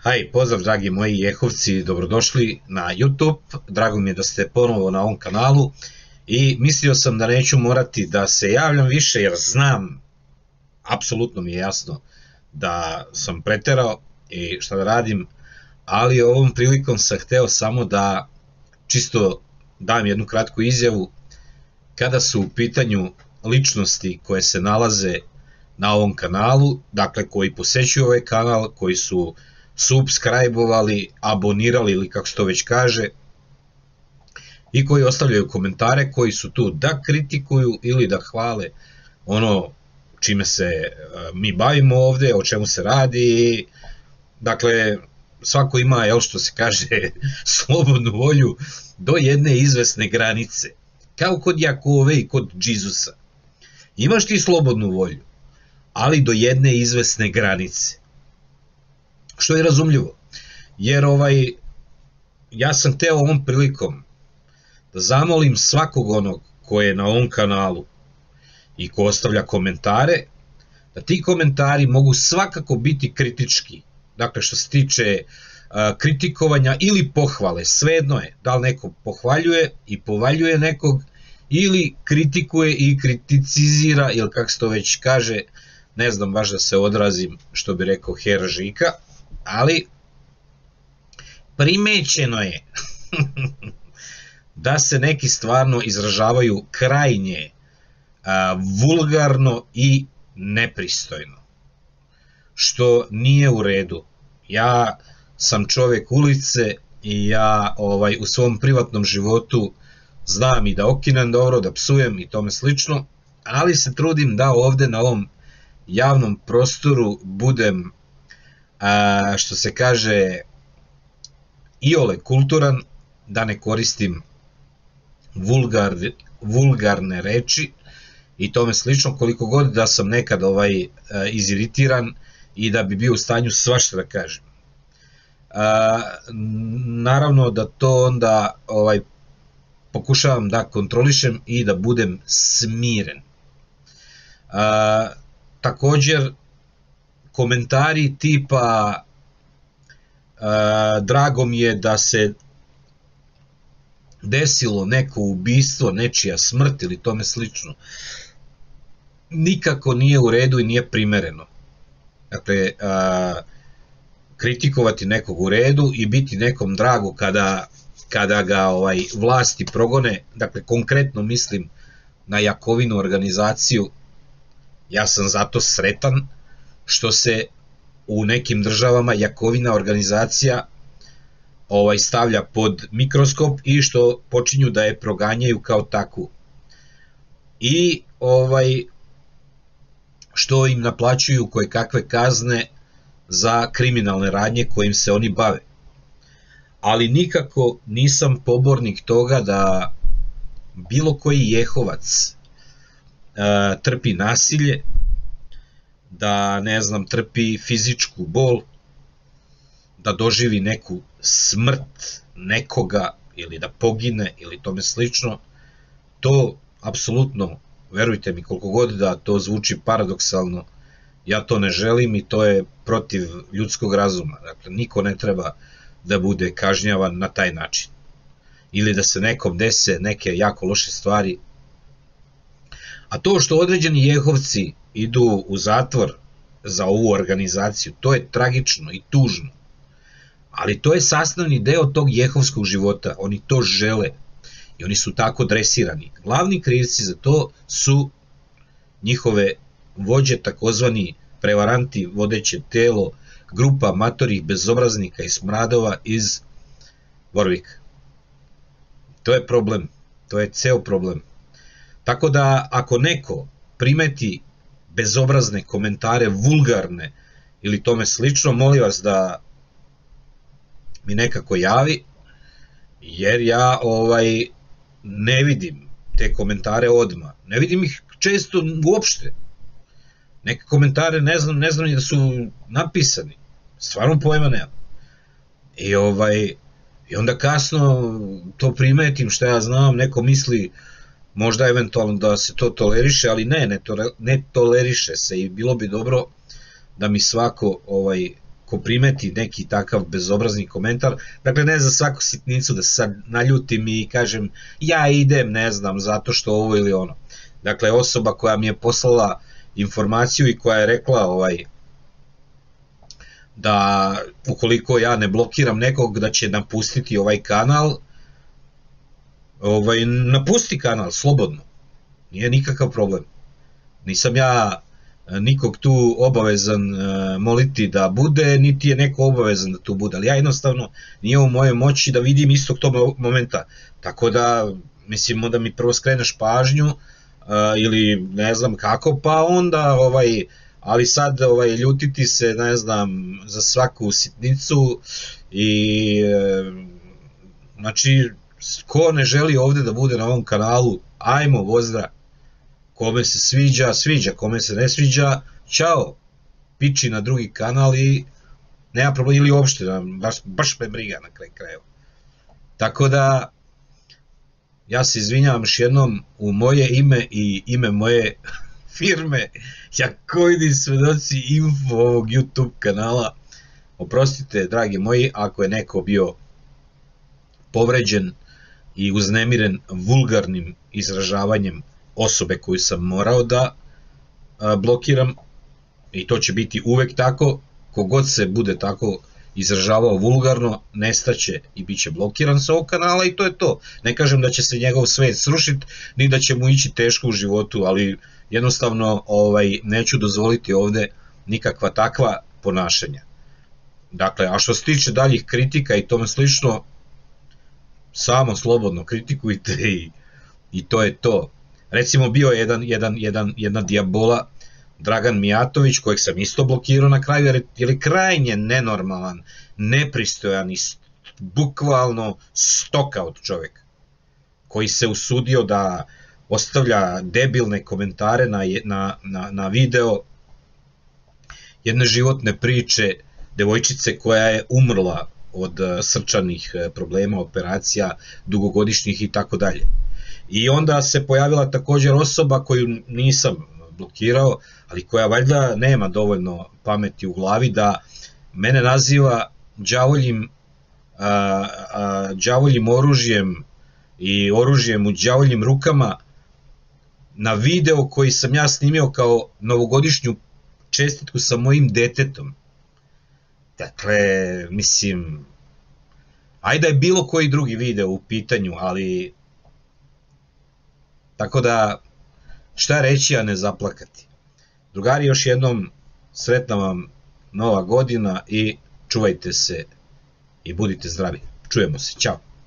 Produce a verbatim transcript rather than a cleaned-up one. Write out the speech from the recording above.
Haj, pozdrav dragi moji jehovci, dobrodošli na YouTube, drago mi je da ste ponovo na ovom kanalu i mislio sam da neću morati da se javljam više jer znam, apsolutno mi je jasno da sam preterao i šta da radim, ali ovom prilikom sam hteo samo da čisto dam jednu kratku izjavu kada su u pitanju ličnosti koje se nalaze na ovom kanalu, dakle koji posećuju ovaj kanal, koji su subscribe-ovali, abonirali ili kako se to već kaže i koji ostavljaju komentare koji su tu da kritikuju ili da hvale ono čime se mi bavimo ovde, o čemu se radi. Dakle, svako ima, jel što se kaže, slobodnu volju do jedne izvesne granice, kao kod Jakove i kod Džizusa. Imaš ti slobodnu volju, ali do jedne izvesne granice. Što je razumljivo, jer ovaj, ja sam hteo ovom prilikom da zamolim svakog onog ko je na ovom kanalu i ko ostavlja komentare, da ti komentari mogu svakako biti kritički, dakle što se tiče a, kritikovanja ili pohvale, svejedno je, da li neko pohvaljuje i povaljuje nekog, ili kritikuje i kriticizira, ili kako se to već kaže, ne znam baš da se odrazim, što bi rekao Hera Žika, ali primećeno je da se neki stvarno izražavaju krajnje a, vulgarno i nepristojno, što nije u redu. Ja sam čovjek ulice i ja ovaj, u svom privatnom životu znam i da okinem dobro, da psujem i tome slično, ali se trudim da ovde na ovom javnom prostoru budem, a, što se kaže, iole kulturan, da ne koristim vulgar, vulgarne reči i tome slično, koliko god da sam nekad ovaj, iziritiran i da bi bio u stanju svašta da kažem. A, naravno da to onda ovaj, pokušavam da kontrolišem i da budem smiren. A, također, komentari tipa a, drago mi je da se desilo neko ubistvo, nečija smrt ili tome slično, nikako nije u redu i nije primereno. Dakle, a, kritikovati nekog u redu i biti nekom drago kada, kada ga ovaj, vlasti progone, dakle konkretno mislim na Jakovinu organizaciju, ja sam zato sretan što se u nekim državama Jakovina organizacija ovaj, stavlja pod mikroskop i što počinju da je proganjaju kao takvu. I ovaj, što im naplaćuju koje kakve kazne za kriminalne radnje kojim se oni bave. Ali nikako nisam pobornik toga da bilo koji jehovac uh, trpi nasilje, da ne znam, trpi fizičku bol, da doživi neku smrt nekoga ili da pogine ili tome slično. To apsolutno, verujte mi, koliko god da to zvuči paradoksalno, ja to ne želim i to je protiv ljudskog razuma. Dakle, niko ne treba da bude kažnjavan na taj način. Ili da se nekom dese neke jako loše stvari. A to što određeni jehovci idu u zatvor za ovu organizaciju, to je tragično i tužno. Ali to je sastavni deo tog jehovskog života. Oni to žele i oni su tako dresirani. Glavni krivci za to su njihove vođe, takozvani prevaranti, vodeće telo, grupa matorih bezobraznika i smradova iz Vorvika. To je problem, to je ceo problem. Tako da ako neko primeti bezobrazne komentare, vulgarne ili tome slično, molim vas da mi nekako javi, jer ja ovaj ne vidim te komentare odmah. Ne vidim ih često uopšte. Neke komentare ne znam, ne znam ni da su napisani. Stvarno pojma nemam. I, ovaj, i onda kasno to primetim, što ja znam, neko misli možda eventualno da se to toleriše, ali ne, ne, to, ne toleriše se i bilo bi dobro da mi svako ovaj, ko primeti neki takav bezobrazni komentar, dakle ne za svaku sitnicu da se sad naljutim i kažem ja idem, ne znam, zato što ovo ili ono. Dakle, osoba koja mi je poslala informaciju i koja je rekla ovaj, da ukoliko ja ne blokiram nekog da će napustiti ovaj kanal, ovaj, napusti kanal, slobodno. Nije nikakav problem. Nisam ja nikog tu obavezan moliti da bude, niti je neko obavezan da tu bude, ali ja jednostavno nije u mojoj moći da vidim istog tog momenta. Tako da, mislim, onda mi prvo skreneš pažnju, ili ne znam kako, pa onda, ovaj, ali sad ovaj, ljutiti se, ne znam, za svaku sitnicu i, znači, ko ne želi ovde da bude na ovom kanalu, ajmo, pozdrav. Kome se sviđa, sviđa, kome se ne sviđa, ćao, piči na drugi kanal i nema problema, ili uopšte, baš, baš me briga na kraj krajeva. Tako da, ja se izvinjavam još jednom u moje ime i ime moje firme, Jakovini svedoci info ovog YouTube kanala. Oprostite, dragi moji, ako je neko bio povređen i uznemiren vulgarnim izražavanjem osobe koju sam morao da blokiram, i to će biti uvek tako, kogod se bude tako izražavao vulgarno, nestaće i bit će blokiran sa ovog kanala i to je to. Ne kažem da će se njegov svet srušiti, ni da će mu ići teško u životu, ali jednostavno ovaj, neću dozvoliti ovde nikakva takva ponašanja. Dakle, a što se tiče daljih kritika i tome slično, samo slobodno kritikujte i, i to je to. Recimo, bio je jedan, jedan, jedan, jedna dijabola, Dragan Mijatović, kojeg sam isto blokirao na kraju, jer je krajnje nenormalan, nepristojan i bukvalno stokout čovjek, koji se usudio da ostavlja debilne komentare na, na, na, na video jedne životne priče devojčice koja je umrla od srčanih problema, operacija, dugogodišnjih i tako dalje. I onda se pojavila također osoba koju nisam blokirao, ali koja valjda nema dovoljno pameti u glavi da mene naziva đavoljim, a, a, đavoljim oružjem i oružjem u đavoljim rukama na video koji sam ja snimio kao novogodišnju čestitku sa mojim detetom. Dakle, mislim, ajde je bilo koji drugi video u pitanju, ali tako da, šta reći, a ne zaplakati. Drugari, još jednom sretna vam nova godina i čuvajte se i budite zdravi. Čujemo se, ćao.